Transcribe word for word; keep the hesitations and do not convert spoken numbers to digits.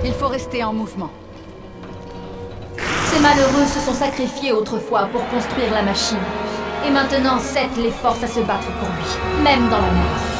Il faut rester en mouvement. Ces malheureux se sont sacrifiés autrefois pour construire la machine. Et maintenant, Seth les force à se battre pour lui, même dans la mort.